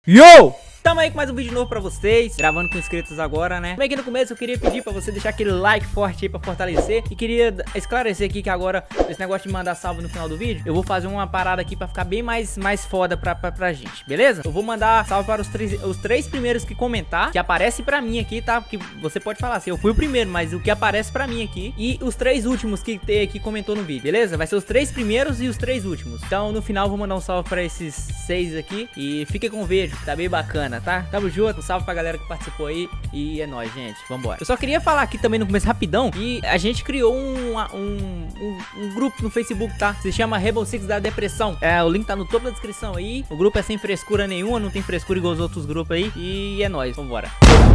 Yo! Tamo aí com mais um vídeo novo pra vocês, gravando com inscritos agora, né? Como é que no começo eu queria pedir pra você deixar aquele like forte aí pra fortalecer. E queria esclarecer aqui que agora, esse negócio de mandar salve no final do vídeo, eu vou fazer uma parada aqui pra ficar bem mais foda pra gente, beleza? Eu vou mandar salve para os três primeiros que comentar, que aparece pra mim aqui, tá? Porque você pode falar assim, eu fui o primeiro, mas o que aparece pra mim aqui. E os três últimos que comentou no vídeo, beleza? Vai ser os três primeiros e os três últimos. Então no final eu vou mandar um salve pra esses 6 aqui. E fiquem com o vídeo, que tá bem bacana, tá? Tamo junto, um salve pra galera que participou aí. E é nóis, gente, vambora. Eu só queria falar aqui também no começo rapidão que a gente criou um grupo no Facebook, tá? Se chama Rainbow Six da Depressão. O link tá no topo da descrição aí. O grupo é sem frescura nenhuma, não tem frescura igual os outros grupos aí. E é nóis, vambora.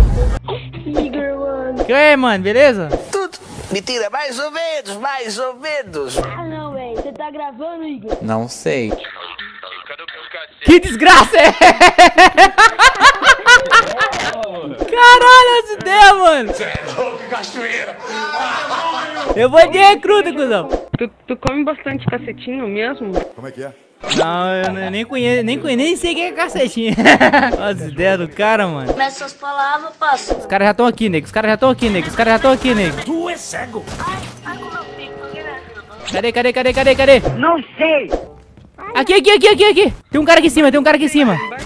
Que aí, mano, beleza? Tudo. Mentira, mais ou menos, mais ou menos. Ah não, velho, você tá gravando, Igor? Não sei. Que desgraça é? Caralho, as ideias, mano. Você é louco, cachoeira. Eu vou de recruta, cuzão. Tu come bastante cacetinho mesmo? Como é que é? Não, eu nem conheço, nem sei quem é cacetinho. As ideias do cara, mano. Começa suas palavras, passa. Os caras já estão aqui, nego. Os caras já estão aqui, nego. Os caras já estão aqui, nego. Tu é cego. Cadê? Não sei! Aqui. Tem um cara aqui em cima, Embaixo de você.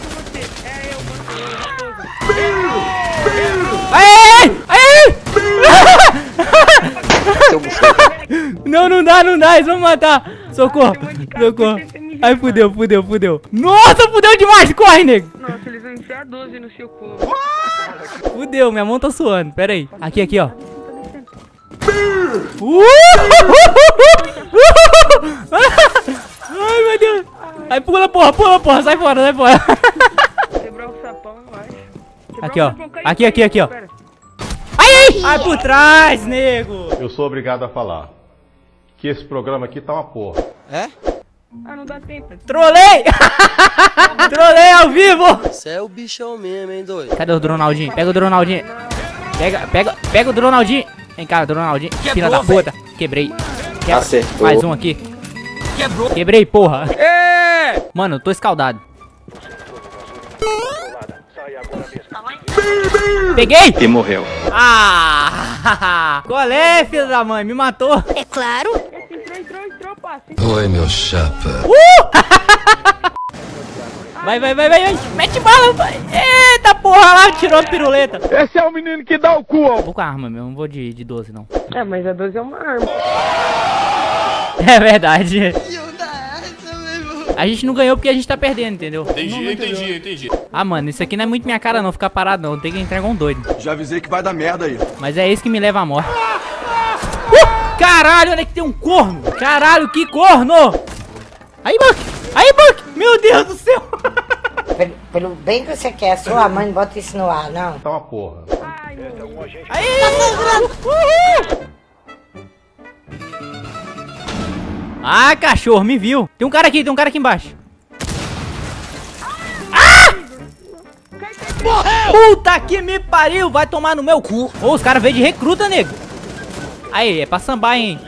Aê! Não dá, eles vão matar. Socorro. Ai, fudeu. Nossa, fudeu demais, corre, nego. Nossa, eles vão enfiar 12 no seu cu. Fudeu, minha mão tá suando, pera aí. Aqui, ó. Ai, meu Deus. Aí pula, porra, sai fora. Quebrar o sapão, eu acho. Aqui, ó. Aqui, ó. Ai, por trás, nego. Eu sou obrigado a falar que esse programa aqui tá uma porra. Ah, não dá tempo. Trolei! Trolei ao vivo! Você é o bichão mesmo, hein, doido? Cadê o Dronaldinho? Pega o Dronaldinho. Pega o Dronaldinho. Vem cá, Dronaldinho. Filha da puta. Quebrei. Acertou. Mais um aqui. Quebrei, porra. Mano, eu tô escaldado. Peguei! E morreu. Ah! Qual é, filho da mãe? Me matou. É claro. Entrou, passa. Oi, meu chapa. Vai. Mete bala, vai. Eita porra lá, tirou a piruleta. Esse é o menino que dá o cu, ó. Vou com a arma mesmo, não vou de 12 não. É, mas a 12 é uma arma. É verdade. A gente não ganhou porque a gente tá perdendo, entendeu? Entendi. Ah, mano, isso aqui não é muito minha cara não, ficar parado não. Tem que entrar com um doido. Já avisei que vai dar merda aí. Mas é isso que me leva à morte. Caralho, olha que tem um corno. Caralho, que corno. Aí, Buck. Meu Deus do céu. Pelo bem que você quer, sua mãe bota isso no ar, não. Tá uma porra. Aí. Ah, cachorro, me viu. Tem um cara aqui embaixo. Ah! Morreu! Puta que me pariu, vai tomar no meu cu. Ô, os caras veio de recruta, nego. Aí, é pra sambar, hein.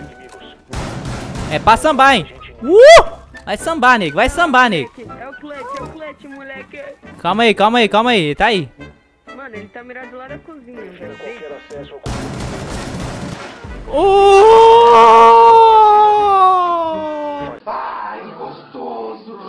Vai sambar, nego. É o clutch, moleque. Calma aí, tá aí. Mano, ele tá mirado lá da cozinha, velho. Ai, gostoso.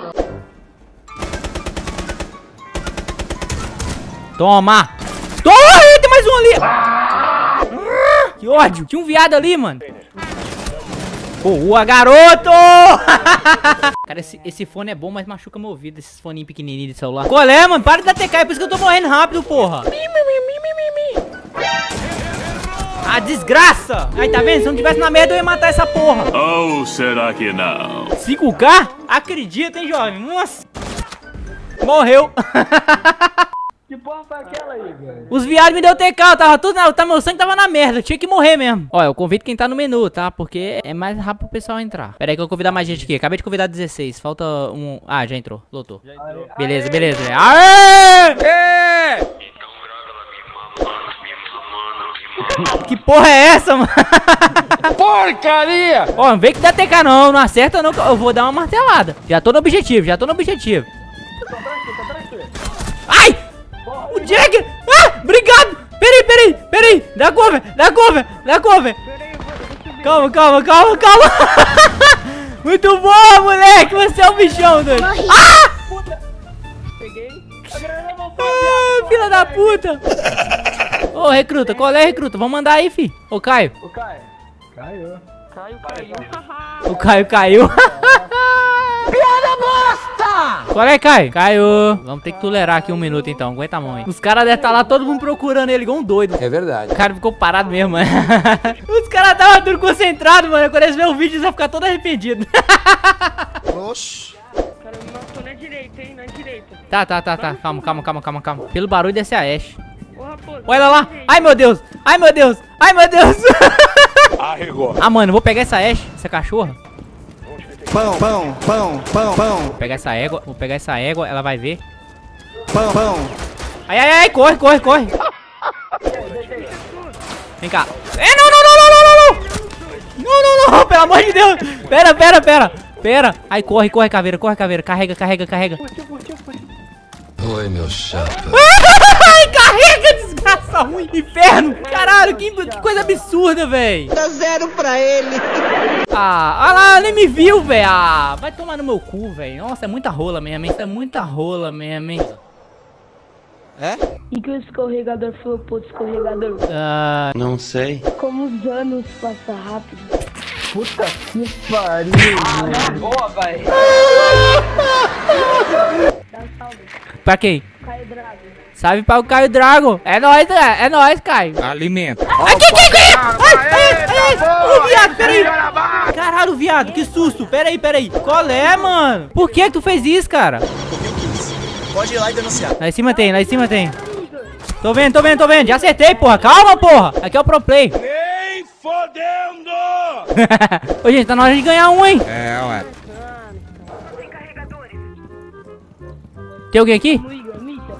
Toma! Tem mais um ali! Que ódio! Tinha um viado ali, mano. Boa, garoto! Cara, esse fone é bom, mas machuca meu ouvido. Esses foninhos pequenininhos de celular. Qual é, mano? Para de dar TK, é por isso que eu tô morrendo rápido, porra. Ah, desgraça! Aí, tá vendo? Se eu não tivesse na merda, eu ia matar essa porra. Ou será que não? 5K? Acredita, hein, jovem? Nossa! Morreu! Que porra foi aquela aí, velho? Os viados me deu TK, eu tava tudo meu sangue tava na merda, eu tinha que morrer mesmo. Ó, eu convido quem tá no menu, tá? Porque é mais rápido pro pessoal entrar. Pera aí que eu vou convidar mais gente aqui. Acabei de convidar 16, falta um... Ah, já entrou, lotou. Beleza. Aê! Que porra é essa, mano? Porcaria! Ó, não vem que dá TK não acerta não, que eu vou dar uma martelada. Já tô no objetivo. Ai! O Jack! Ah! Obrigado! Peraí! Dá cover! Calma! Muito bom, moleque! Você é um bichão, doido! Ah! Peguei. A granada voltou. Ah, filha da puta! Ô, recruta, qual é, recruta? Vamos mandar aí, fi. Ô, Caio. O Caio. Caiu. O Caio caiu. Piada bosta! Qual é, Caio? Caio. Vamos ter que tolerar aqui um minuto, então. Aguenta a mão aí. Os caras devem estar lá, todo mundo procurando ele igual um doido. É verdade. O cara ficou parado mesmo, mano. Os caras estavam tudo concentrados, mano. Quando eles verem o vídeo, eles vão ficar todo arrependidos. Oxi. O cara me matou na direita, hein? Na direita. Tá. Calma. Pelo barulho desse a Ashe. Ô, raposo. Olha lá. Ai, meu Deus. Arregou. Ah, mano, vou pegar essa Ashe, essa cachorra. Pão. Vou pegar essa égua, ela vai ver. Pão. Ai, corre. Vem cá. Não, pelo amor de Deus. Pera. Ai, corre, caveira. Carrega. Oi, meu chapa. Ai, carrega, desgraça ruim. Inferno. Caralho, que coisa absurda, velho. Dá 0 pra ele. Ah, olha lá, nem me viu, velho. Ah, vai tomar no meu cu, velho. Nossa, é muita rola mesmo, hein. E que o escorregador falou pro escorregador? Ah, Não sei. Como os anos passam rápido. Puta que pariu. Boa, vai. Dá um salve. pra quem? Caio Drago. Salve para o Caio Drago. É nóis, Caio. Alimenta. Ai, ô viado, peraí. Caralho, viado, que susto. Peraí. Qual é, mano? Por que tu fez isso, cara? Pode ir lá e denunciar. Lá em cima tem. Tô vendo. Já acertei, porra. Calma, porra. Aqui é o pro play. Nem fodendo! Ô, gente, tá na hora de ganhar um, hein? É, ué. Tem alguém aqui? No Igor, Mita.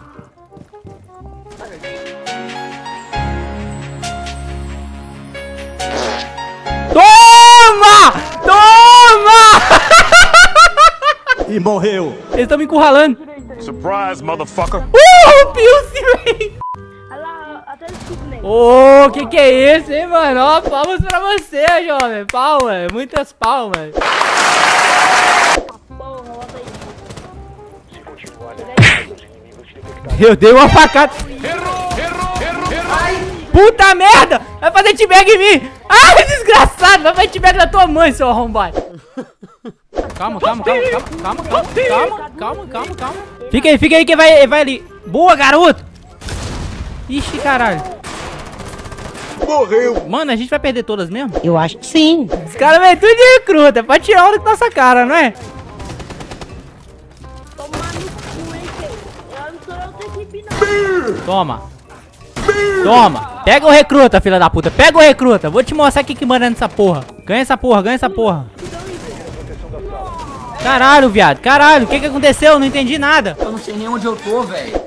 Toma! E morreu. Eles estão me encurralando. Surprise, motherfucker! Pilce, véi! Olha lá, até o escudo nele. Ô, que é isso, hein, mano? Ó, palmas pra você, jovem. Palmas, muitas palmas. Porra, volta aí. Eu dei uma facada. Puta merda! Vai fazer teabag em mim! Ai, desgraçado! Vai fazer teabag na tua mãe, seu arrombado! Calma. Fica aí que vai ali. Boa, garoto! Ixi, caralho. Morreu. Mano, a gente vai perder todas mesmo? Eu acho que sim. Os caras vêm tudo de recruta. É pra tirar onda com nossa cara, não é? Tomar no cu, hein, filho. Eu não sou outra equipe, não. Toma. Pega o recruta, filha da puta. Pega o recruta. Vou te mostrar o que manda nessa porra. Ganha essa porra. Caralho, viado. Caralho, o que aconteceu? Não entendi nada. Eu não sei nem onde eu tô, velho.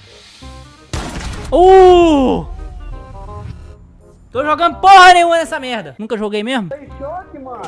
Tô jogando porra nenhuma nessa merda. Nunca joguei mesmo? Choque, mano.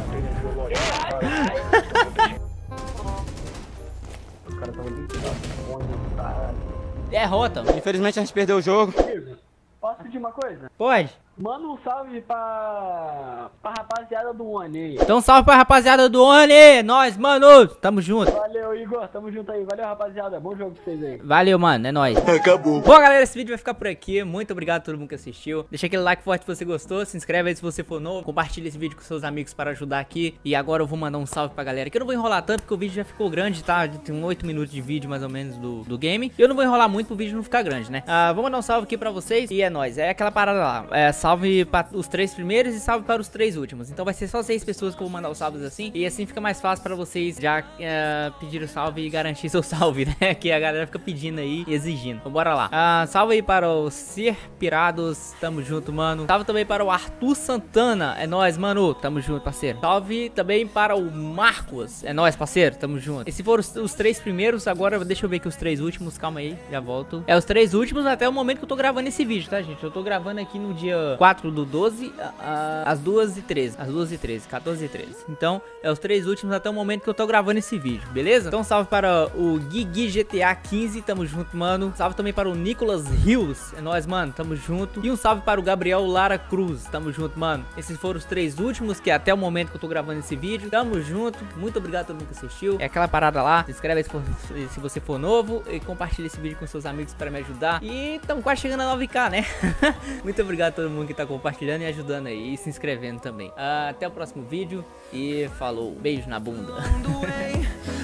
Derrota. Infelizmente a gente perdeu o jogo. Posso pedir uma coisa? Pode. Manda um salve pra rapaziada do One aí. Então salve pra rapaziada do One. Nós, mano. Tamo junto. Valeu, Igor. Tamo junto aí. Valeu, rapaziada. Bom jogo pra vocês aí. Valeu, mano. É nóis. Acabou. Bom, galera, esse vídeo vai ficar por aqui. Muito obrigado a todo mundo que assistiu. Deixa aquele like forte se você gostou. Se inscreve aí se você for novo. Compartilha esse vídeo com seus amigos para ajudar aqui. E agora eu vou mandar um salve pra galera. Que eu não vou enrolar tanto porque o vídeo já ficou grande, tá? Tem 8 minutos de vídeo mais ou menos do game. Eu não vou enrolar muito pro vídeo não ficar grande, né? Vou mandar um salve aqui pra vocês. E é nóis. É aquela parada lá. Salve para os 3 primeiros e salve para os 3 últimos. Então vai ser só 6 pessoas que eu vou mandar os salves assim. E assim fica mais fácil pra vocês já pedir o salve e garantir seu salve, né? Que a galera fica pedindo aí e exigindo. Então bora lá. Salve aí para os Ser Pirados. Tamo junto, mano. Salve também para o Arthur Santana. É nóis, mano. Tamo junto, parceiro. Salve também para o Marcos. É nóis, parceiro. Tamo junto. Esses foram os 3 primeiros. Agora deixa eu ver aqui os 3 últimos. Calma aí, já volto. É os 3 últimos até o momento que eu tô gravando esse vídeo, tá, gente? Eu tô gravando aqui no dia 4 do 12, as 2h13. As 2h13, 14h13. Então, é os 3 últimos até o momento que eu tô gravando esse vídeo, beleza? Então, salve para o Guigui GTA 15, tamo junto, mano. Salve também para o Nicolas Rios, é nóis, mano, tamo junto. E um salve para o Gabriel Lara Cruz, tamo junto, mano. Esses foram os 3 últimos, que até o momento que eu tô gravando esse vídeo. Tamo junto, muito obrigado a todo mundo que assistiu. É aquela parada lá, se inscreve aí se você for novo e compartilha esse vídeo com seus amigos para me ajudar. E estamos quase chegando a 9k, né? Muito obrigado a todo mundo que tá compartilhando e ajudando aí, e se inscrevendo também. Até o próximo vídeo e falou, beijo na bunda.